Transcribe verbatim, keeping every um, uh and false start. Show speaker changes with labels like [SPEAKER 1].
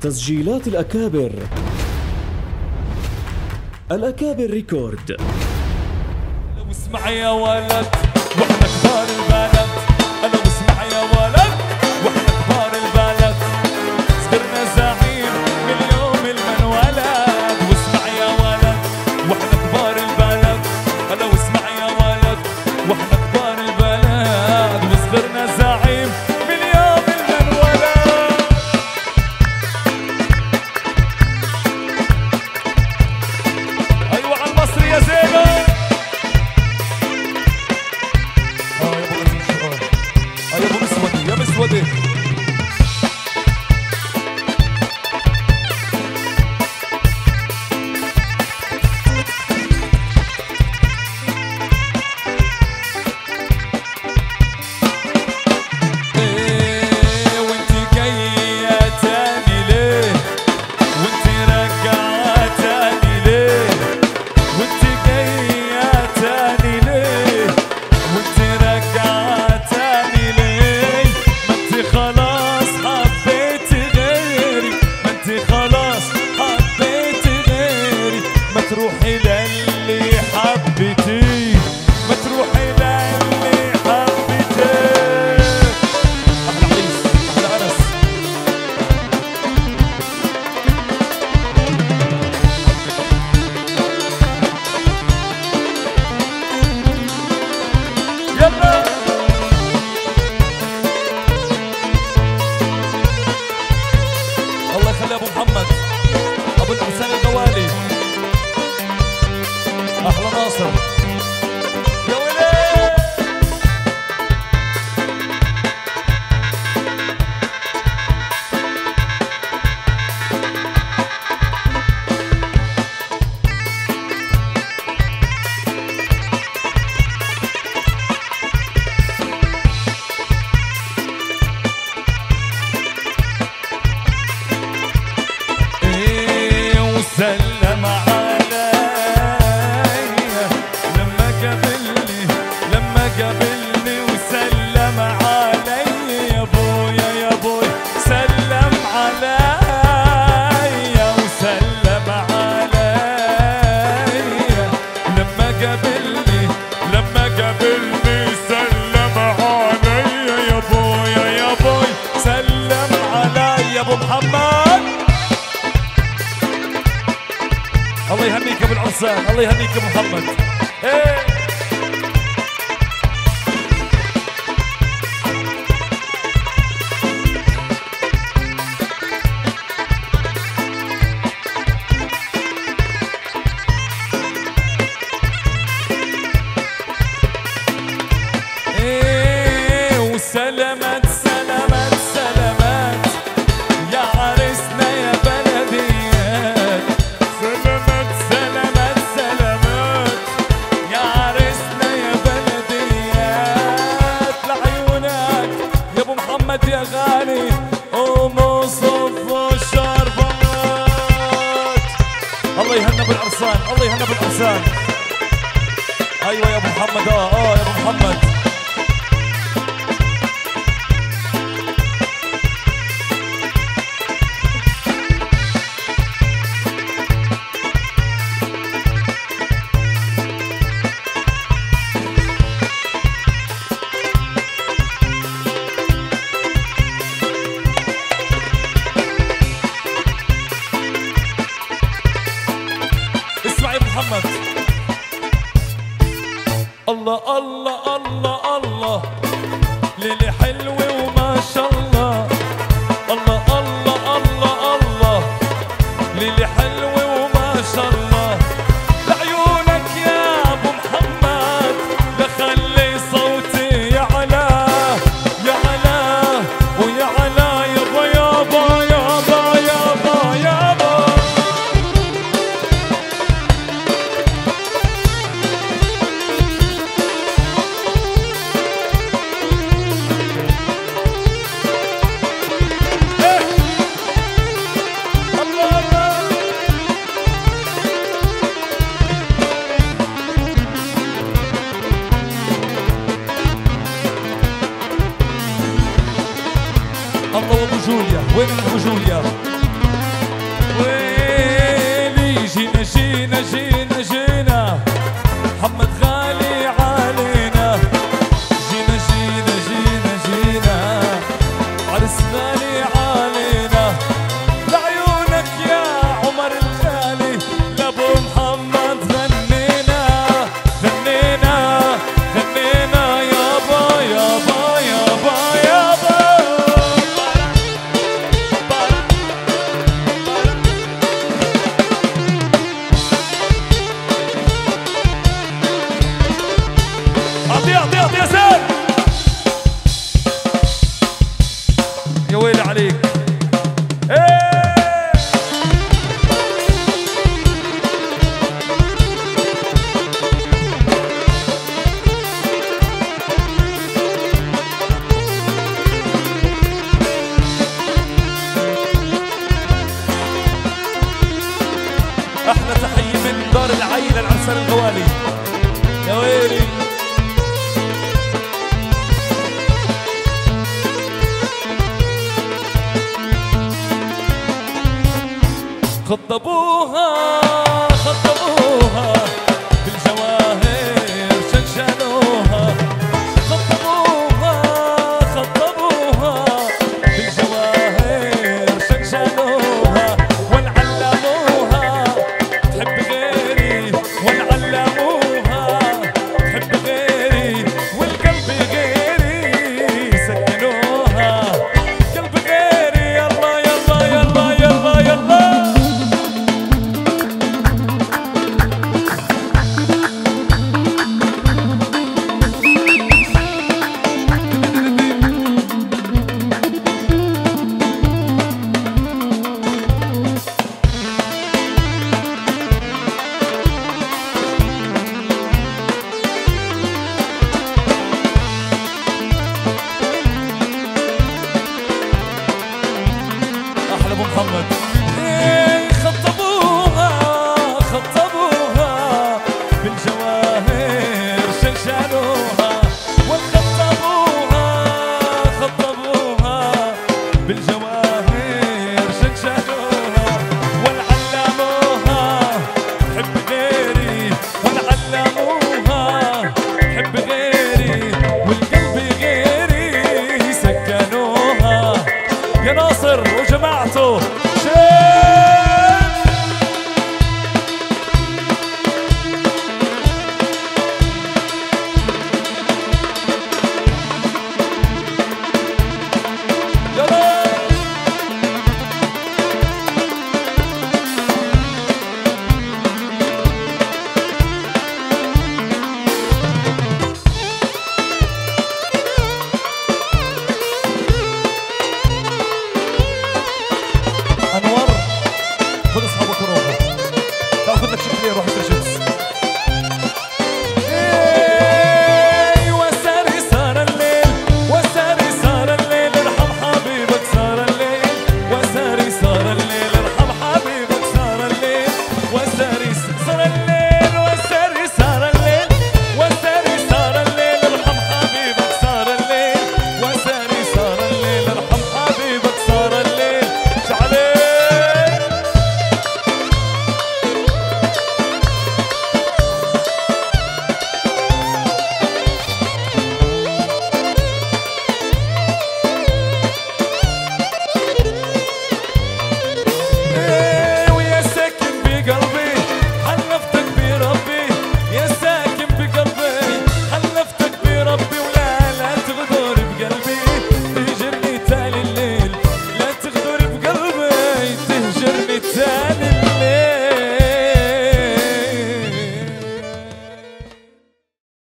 [SPEAKER 1] تسجيلات الأكابر. الأكابر ريكورد.
[SPEAKER 2] لو اسمع يا ولد واحنا كبار البلد، انا واسمع يا ولد واحنا كبار البلد، صرنا زعيم من يوم المنولد. واسمع يا ولد واحنا كبار البلد، انا واسمع يا ولد واحنا كبار البلد، وصرنا زعيم من يوم المنولد. ايوه على المصري يا زينب. يا مسودي ايه وانتي جاية تاني ليه، وانتي راجعة تاني ليه، وانتي جاية تاني ليه، وانتي راجعة تاني ليه. ما انتي خلاص حبيتي غيري، ما انتي خلاص حبيتي غيري، ما تروحي للي حبيتيه، ما تروحي للي حبيتيه. احلى عريس احلى انس. يلا الله يخلي ابو محمد ابو الانسان الغوالي. احلى ناصر يا ولي. ايه وسلم عليا لما قابلني، لما قابلني وسلم عليا يا بويا يا بوي، سلم عليا وسلم عليا لما قابلني، لما قابلني سلم عليا يا بويا يا بوي، سلم عليا ابو محمد. الله يهنيك يا ابو العرسان، الله يهنيك يا ابو محمد. ايه ايه وسلامات سلامات سلامات يا عريسنا يا بلديات، سلامات سلامات سلامات يا عريسنا يا بلديات، لعيونك يا ابو محمد يا غالي ومصف الشربات. الله يهنى بالعرسان، الله يهنى بالعرسان. ايوه يا ابو محمد. اه اه يا ابو محمد. اسمع يا ابو محمد. الله الله الله الله ليلي حلوة وما شاء الله، الله الله الله الله ليلي حلوة وما شاء الله، لعيونك يا ابو محمد لخلي صوتي يعلى يعلى ويعلى يابا يابا يابا يابا يابا. الله وابو جوليا، وين ابو جوليا؟ ويلي جينا جينا جينا جينا محمد غالي علينا جينا جينا جينا جينا عرس غالي علينا لعيونك يا عمر الغالي لابو محمد غنينا غنينا غنينا يابا يابا يابا يابا اعطيه اعطيه اعطيه يا سيد يا ويلي عليك. ايه احلى تحيه من دار العيله العرسان الغوالي يا ويلي. خطبوها خطبوها بالجواهر شنشنوها خطبوها خطبوها بالجواهر شنشنوها ونعلموها تحب غيري ونعلموها تحب غيري والقلب غيري سكنوها قلب غيري يلا يلا يلا يلا يلا احلى ابو محمد. إيه خطبوها خطبوها بالجواهر شنشنوها وخطبوها خطبوها بالجواهر شنشنوها ونعلموها تحب غيري ونعلموها تحب غيري والقلب غيري سكنوها يا ناصر وجماعته.